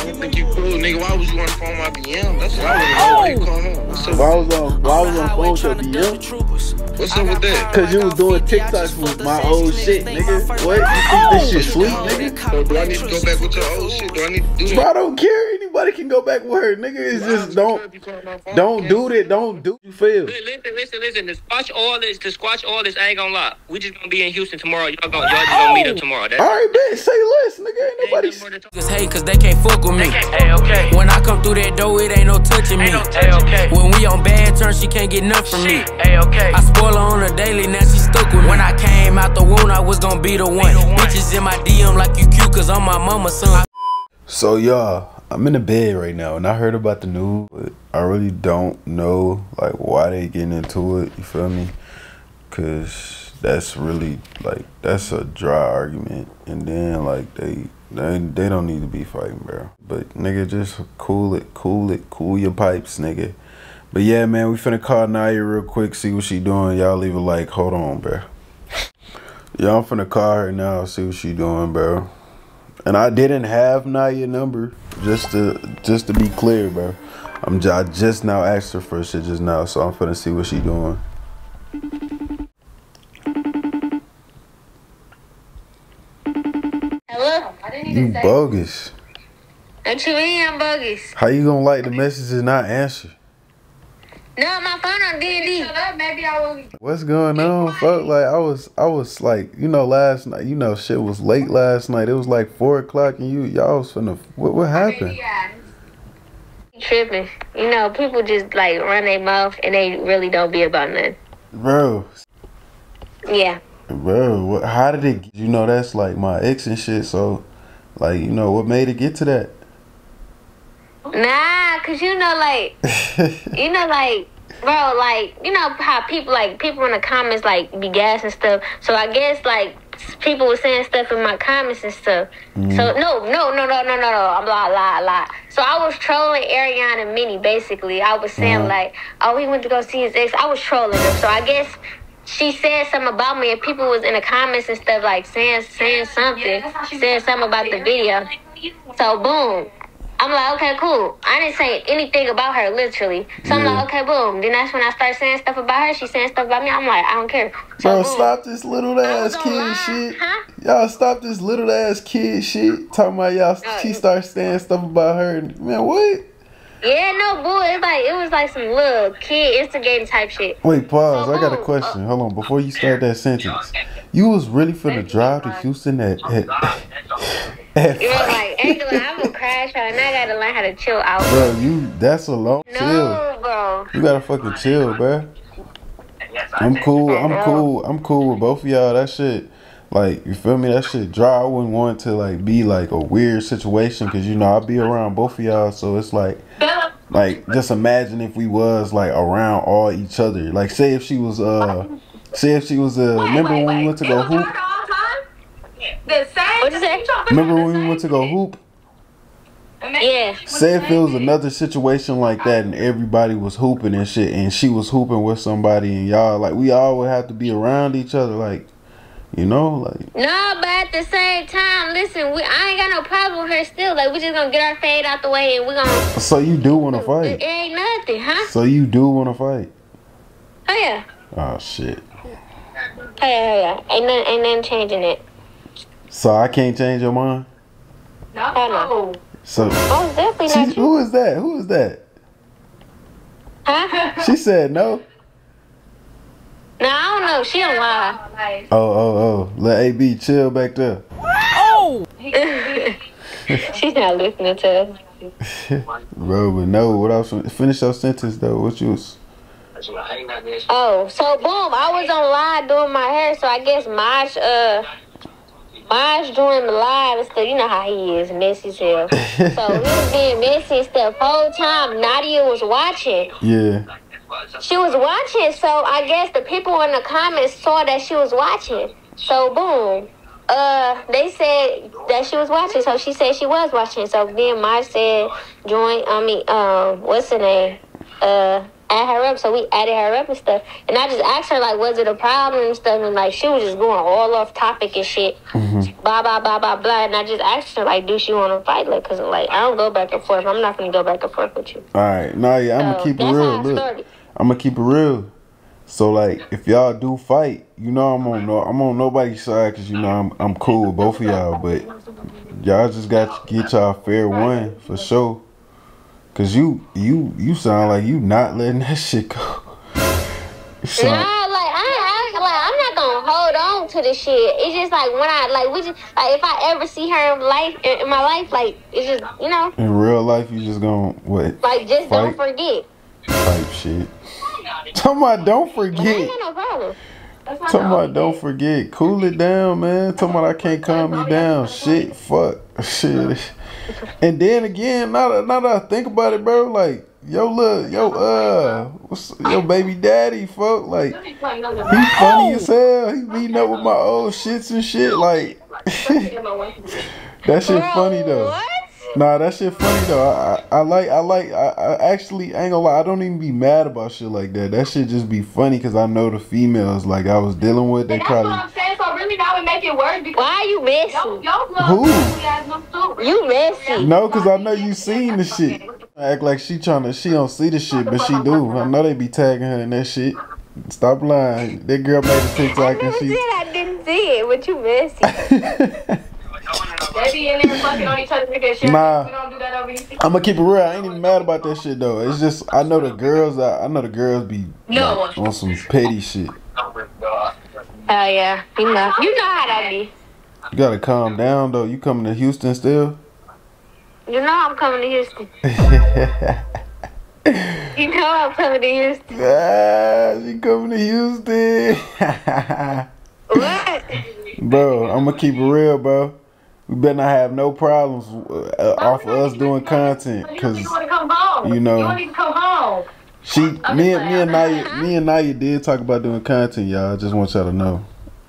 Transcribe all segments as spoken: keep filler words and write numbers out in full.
don't think you cool, nigga. Why was you on the phone with my B M? That's what I want to know. Why you calling home? What's up? Why was on? Why was on phone with your B M? What's up with that? Cause you was doing TikToks with my old shit, nigga. What? You think this shit sweet, nigga? So do I need to go back with your old shit? Do I need to do Bro, that? I don't care. Anybody can go back with her, nigga. It's just don't, don't do that. Don't do. You feel? Listen, listen, listen. To squash all this, to squash all this, I ain't gonna lie. We just gonna be in Houston tomorrow. Y'all gonna, y'all just gonna meet up tomorrow. That's all right, man. Say less, nigga. Ain't nobody. Niggas hate cause they can't fuck with me. Hey, okay. When I come through that door, it ain't no touching me. Hey, okay. When we on bad terms, she can't get nothing from me. Hey, okay. I spoil her on a daily, now she stuck with me. When I came out the womb, I was gonna be the one. Bitches in my D M like you cute cause I'm my mama's son. So y'all, I'm in the bed right now, and I heard about the news, but I really don't know like why they getting into it. You feel me? Cause that's really like that's a dry argument, and then like they they they don't need to be fighting, bro. But nigga, just cool it, cool it, cool your pipes, nigga. But yeah, man, we finna call Naya real quick, see what she doing. Y'all leave a like. Hold on, bro. Y'all finna call her now, see what she doing, bro. And I didn't have Naya number, just to just to be clear, bro. I'm I just now asked her for shit just now, so I'm finna see what she doing. Hello? You bogus. What you mean I'm bogus? How you gonna like the message and not answer? No, my phone on D and D. Maybe I will. What's going on, fuck? Like I was, I was like, you know, last night, you know, shit was late last night. It was like four o'clock, and you, y'all was finna. What, what happened? Tripping. You know, people just like run their mouth and they really don't be about nothing. Bro. Yeah. Bro, what, how did it? You know, that's like my ex and shit. So, like, you know, what made it get to that? Nah, cause you know, like, you know, like, bro, like, you know how people, like, people in the comments, like, be gas and stuff. So I guess, like, people were saying stuff in my comments and stuff. Mm. So, no, no, no, no, no, no, no. I'm lie, lie, lie. So I was trolling Ariana and Minnie, basically. I was saying, uh-huh. like, oh, he went to go see his ex. I was trolling them. So I guess she said something about me, and people was in the comments and stuff, like, saying, saying something, saying something about the video. So, boom. I'm like, okay, cool. I didn't say anything about her, literally. So yeah. I'm like, okay, boom. Then that's when I start saying stuff about her. She's saying stuff about me. I'm like, I don't care. So, Bro, boom. Stop this little ass kid lie. shit. Huh? Y'all stop this little ass kid shit. Talking about y'all, uh, she starts saying stuff about her. Man, what? Yeah, no, boo. It's like, it was like some little kid instigating type shit. Wait, pause. So, I got a boom. question. Hold on. Before you start that sentence. You was really finna drive to Houston at... at, at You're like, Angela, I'm gonna crash her, and I gotta learn how to chill out. Bro, you, that's a long no, chill. bro. You gotta fucking chill, bro. I'm cool. I'm cool. I'm cool with both of y'all. That shit, like, you feel me? That shit dry. I wouldn't want it to, like, be, like, a weird situation, because, you know, I be around both of y'all, so it's, like, like, just imagine if we was, like, around all each other. Like, say if she was, uh, say if she was, uh, wait, remember wait, when wait. we went to go hoop? The same. What you say? Remember when we went to go hoop? Yeah. Say if it was another situation like that and everybody was hooping and shit, and she was hooping with somebody, and y'all, like, we all would have to be around each other, like, you know, like. No, but at the same time, listen, we I ain't got no problem with her still. Like, we just gonna get our fade out the way, and we gonna. So you do want to fight? It, it ain't nothing, huh? So you do want to fight? Oh yeah. Oh shit. Oh yeah, oh yeah. Ain't nothing, ain't nothing changing it. So I can't change your mind? No. Oh, no. So. Oh, definitely not. Who is that? Who is that? Huh? She said no. No, I don't know. She don't lie. Oh, oh, oh. Let A B chill back there. Oh! She's not listening to us. Bro, but no, what else? Finish your sentence, though. What you was... Oh, so boom, I was on live doing my hair, so I guess Maj, uh, Maj doing the live and stuff. You know how he is, messy as hell. So he was being messy and stuff. Whole time, Nadia was watching. Yeah. She was watching, so I guess the people in the comments saw that she was watching. So boom, uh, they said that she was watching, so she said she was watching. So then Maj said, join, I mean, um, what's her name? Uh, add her up, so we added her up and stuff. And I just asked her, like, was it a problem and stuff? And, like, she was just going all off topic and shit. Mm-hmm. Blah, blah, blah, blah, blah. And I just asked her, like, do she want to fight? Like, because, like, I don't go back and forth. I'm not going to go back and forth with you. All right. Nah, yeah, I'm going to So, keep it that's real. how I Look, started. I'm going to keep it real. So, like, if y'all do fight, you know I'm on no, I'm on nobody's side because, you know, I'm I'm cool with both of y'all. But y'all just got to get y'all fair one for sure. Because you, you, you sound like you not letting that shit go. Nah, like I, I, like I'm not gonna hold on to the shit. It's just like when I, like, we just, like, if I ever see her in life, in, in my life, like, it's just, you know. In real life, you just gonna, what? Like, just fight? don't forget. Type shit. Talking about don't forget. I ain't got no problem. Talking about don't forget. Cool it down, man. Talking about I can't calm you down. Shit, fuck. Shit. And then again, now that, now that I think about it, bro, like, yo, look, yo, uh, what's your baby daddy, fuck? Like, he funny as hell. He beating up with my old shits and shit. Like, that shit funny though. What? Nah, that shit funny though. I, I, I like, I like, I, I actually I ain't gonna lie. I don't even be mad about shit like that. That shit just be funny because I know the females like I was dealing with. They That's probably. what I'm saying. So really, that would make it worse because Why are you messy? yo, yo, Who? You messy. No, cause I know you seen the shit. Act like she tryna, she don't see the shit, but she do. I know they be tagging her in that shit. Stop lying. That girl made a I TikTok and never said she. I didn't see it, but you messy. they be in there fucking on each other with that shit. Nah. We don't do that over here. I'm gonna keep it real. I ain't even mad about that shit though. It's just I know the girls. I, I know the girls be No. like, on some petty shit. Oh yeah, you know, you know how that be. You gotta calm down though. You coming to Houston still? You know I'm coming to Houston. You know I'm coming to Houston. Ah, she coming to Houston. What? Bro, I'm gonna keep it real, bro. We better not have no problems uh, off of us doing content, cause You want to come home. you know- You don't need to come home. she, me and me and Naya, me and Naya did talk about doing content, y'all. I just want y'all to know.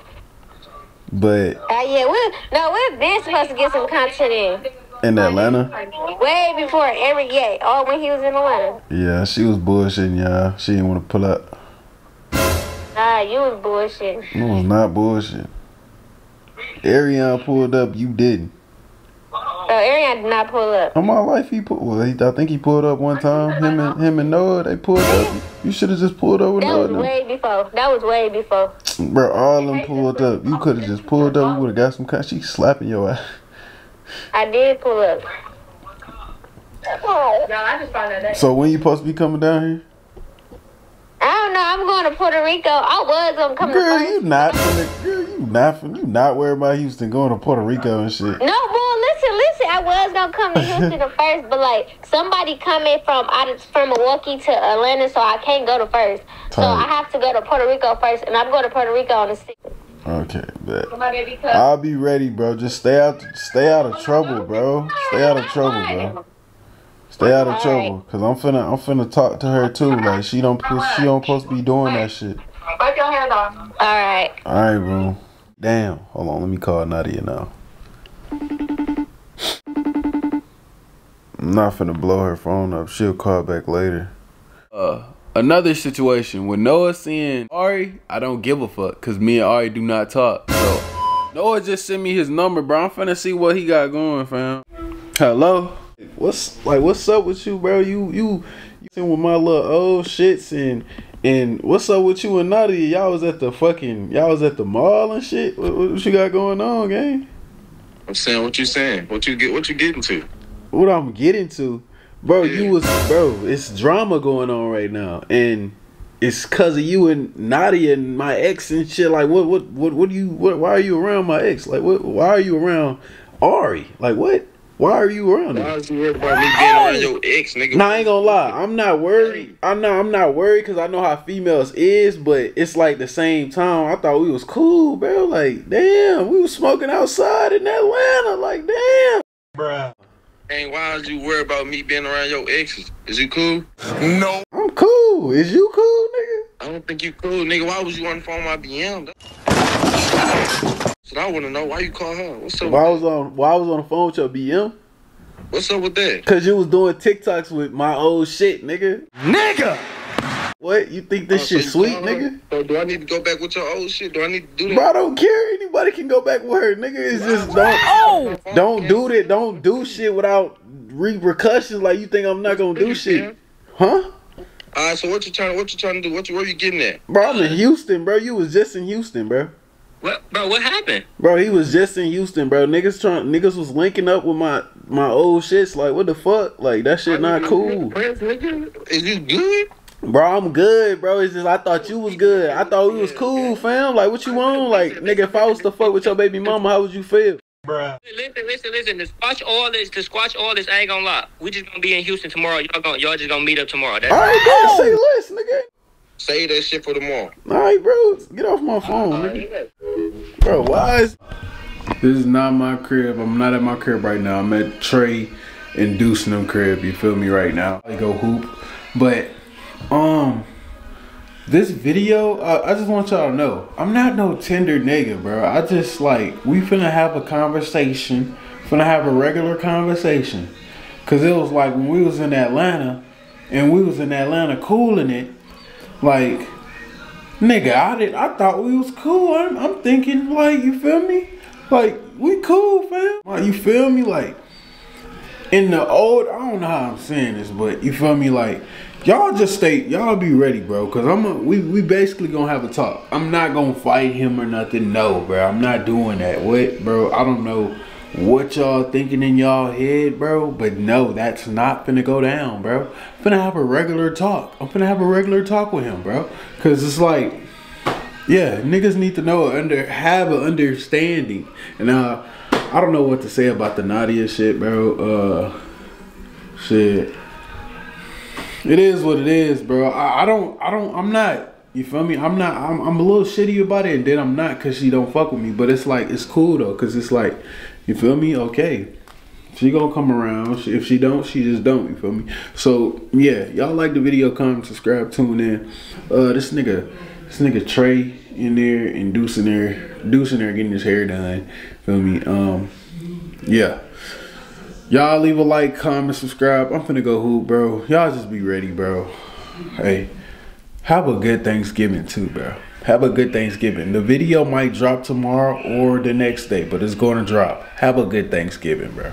But Uh, yeah, we no, we've been supposed to get some content in. in Atlanta, Way before every yeah, all when he was in Atlanta. yeah, she was bullshitting, y'all. She didn't want to pull up. Ah, you was bullshit. No, it was not bullshit. Ariane pulled up, you didn't. So Ariane did not pull up. On my life, he put. Well, he, I think he pulled up one time. Him and him and Noah, they pulled up. You should have just pulled up with That Noah. was Them. way before. That was way before. Bro, all them pulled up. You could have just pulled up. We would have got some kind. She slapping your ass. I did pull up. Y'all, I just found out that. So when you supposed to be coming down here? I don't know. I'm going to Puerto Rico. I was gonna come Girl, to you not finna, girl, you not finna, you not worried about Houston going to Puerto Rico and shit. No, boy, listen, listen. I was gonna come to Houston at first, but like somebody coming from out of, from Milwaukee to Atlanta, so I can't go to first. So Tight. I have to go to Puerto Rico first, and I'm going to Puerto Rico on the sixth. Okay, bet. Somebody be cut. I'll be ready, bro. Just stay out, stay out of trouble, bro. Stay out of trouble, bro. Stay out of trouble, cause I'm finna, I'm finna talk to her too. Like she don't, she don't supposed to be doing that shit. Wipe your hands off. All right. All right, bro. Damn. Hold on. Let me call Nadia now. I'm not finna blow her phone up. She'll call back later. Uh, another situation with Noah seeing Ari, I don't give a fuck, cause me and Ari do not talk. So Noah just sent me his number, bro. I'm finna see what he got going, fam. Hello. What's like? What's up with you, bro? You you you sitting with my little old shits and. And what's up with you and Nadia? Y'all was at the fucking, y'all was at the mall and shit. What, what you got going on, gang? I'm saying what you saying. What you get? What you getting to? What I'm getting to, bro? Yeah. You was, bro. It's drama going on right now, and it's cause of you and Nadia and my ex and shit. Like, what, what, what, what do you? What? Why are you around my ex? Like, what? Why are you around Ari? Like, what? Why are you around Why her? was you worried about me being around your ex, nigga? Nah, I ain't gonna lie. I'm not worried. I'm not. I'm not worried because I know how females is. But it's like the same time. I thought we was cool, bro. Like, damn, we was smoking outside in Atlanta. Like, damn, bruh. Hey, why was you worried about me being around your exes? Is you cool? I'm cool. Is you cool, nigga? I don't think you cool, nigga. Why was you on the phone with my B M? So I want to know why you call her. What's up? Why I with was on? Why I was on the phone with your B M? that? What's up with that? Cause you was doing TikToks with my old shit, nigga. Nigga! What? You think this Oh, shit so sweet, you call her? nigga? So do I need to go back with your old shit? Do I need to do that? Bro, I don't care. Anybody can go back with her, nigga. It's just don't, Oh. don't do that. Don't do shit without repercussions. Like you think I'm not gonna do shit, huh? All right, so what you trying? What you trying to do? What you? Where you getting at? Bro, I'm in Houston, bro. You was just in Houston, bro. What, bro? What happened? Bro, he was just in Houston, bro. Niggas trying, niggas was linking up with my my old shits. Like, what the fuck? Like that shit not cool. Is you good? Bro, I'm good, bro. It's just I thought you was good. I thought we was cool, fam. Like, what you want? Like, nigga, if I was to fuck with your baby mama, how would you feel? Listen, listen, listen. To squash all this, to squash all this, I ain't gonna lie. We just gonna be in Houston tomorrow. Y'all gonna, y'all just gonna meet up tomorrow. That's All right, bro. Say less, nigga. Say that shit for tomorrow. All right, bro. Get off my phone, nigga. Bro, why is... This is not my crib. I'm not at my crib right now. I'm at Trey and Deuce and them crib. You feel me right now? I go hoop. But, um... this video, uh, I just want y'all to know, I'm not no tender nigga, bro. I just, like, we finna have a conversation. Finna have a regular conversation. Because it was like when we was in Atlanta, and we was in Atlanta cooling it, like, nigga, I did. I thought we was cool. I'm, I'm thinking, like, you feel me? Like, we cool, fam. Like, you feel me? Like, in the old, I don't know how I'm saying this, but you feel me? Like, y'all just stay, y'all be ready, bro. Cause I'm a, we we basically gonna have a talk. I'm not gonna fight him or nothing. No, bro. I'm not doing that. What, bro? I don't know what y'all thinking in y'all head, bro. But no, that's not finna go down, bro. I'm finna have a regular talk. I'm finna have a regular talk with him, bro. Cause it's like, yeah, niggas need to know under have an understanding. And uh, I don't know what to say about the Nadia shit, bro. Uh, shit. It is what it is, bro. I, I don't, I don't, I'm not, you feel me? I'm not, I'm, I'm a little shitty about it, and then I'm not because she don't fuck with me. But it's like, it's cool though, because it's like, you feel me? Okay. She gonna come around. She, if she don't, she just don't, you feel me? So, yeah, y'all like the video, comment, subscribe, tune in. Uh, this nigga, this nigga Trey in there and Deuce in there, Deuce in there getting his hair done, feel me? Um, yeah. Y'all leave a like, comment, subscribe. I'm finna go hoop, bro. Y'all just be ready, bro. Hey, have a good Thanksgiving too, bro. Have a good Thanksgiving. The video might drop tomorrow or the next day, but it's gonna drop. Have a good Thanksgiving, bro.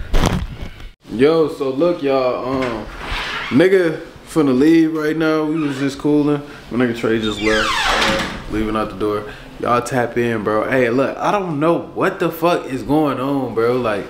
Yo, so look, y'all. Um, nigga finna leave right now. We was just cooling. My nigga Trey just left, uh, leaving out the door. Y'all tap in, bro. Hey, look, I don't know what the fuck is going on, bro. Like,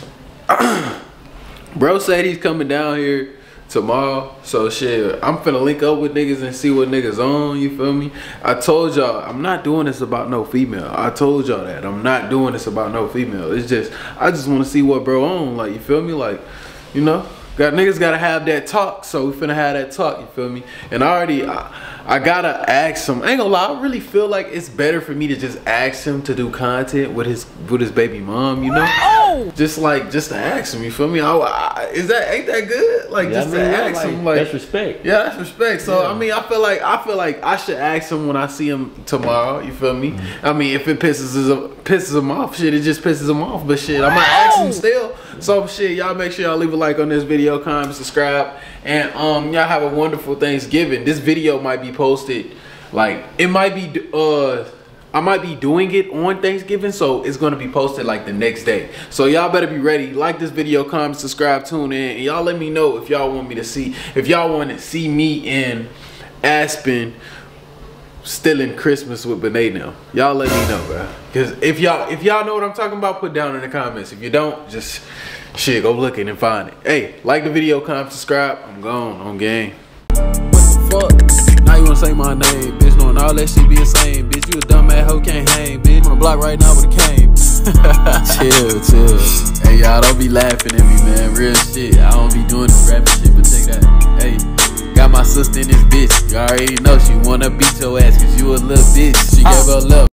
bro said he's coming down here tomorrow, so shit, I'm finna link up with niggas and see what niggas on, you feel me? I told y'all, I'm not doing this about no female. I told y'all that. I'm not doing this about no female. It's just, I just wanna see what bro on, like, you feel me? Like, you know, got niggas gotta have that talk, so we finna have that talk, you feel me? And I already, I, I gotta ask him. I ain't gonna lie, I really feel like it's better for me to just ask him to do content with his with his baby mom, you know? Oh! Just like, just to ask him, you feel me? I, I, is that, ain't that good? Like, yeah, just I mean, to ask like, him, like. That's respect. Yeah, that's respect. So, yeah. I mean, I feel like, I feel like I should ask him when I see him tomorrow, you feel me? Mm-hmm. I mean, if it pisses him, pisses him off, shit, it just pisses him off. But shit, I might ask him still. So, shit, y'all make sure y'all leave a like on this video, comment, subscribe. And um, y'all have a wonderful Thanksgiving. This video might be posted, like, it might be, uh, I might be doing it on Thanksgiving, so it's gonna be posted like the next day. So y'all better be ready. Like this video, comment, subscribe, tune in, and y'all let me know if y'all want me to see, if y'all want to see me in Aspen stealing Christmas with Benet now. Y'all let me know, bro. Cause if y'all if y'all know what I'm talking about, put down in the comments. If you don't, just shit, go looking and find it. Hey, like the video, comment, subscribe. I'm gone on game. What the fuck? Now you wanna say my name, bitch? Knowing all that shit be the same, bitch. You a dumb ass hoe, can't hang, bitch. On the block right now with a cane. Chill, chill. Hey, y'all don't be laughing at me, man. Real shit. I don't be doing this rapping shit, but take that. Hey, got my sister in this bitch. You already know she wanna beat your ass cause you a little bitch. She gave her love.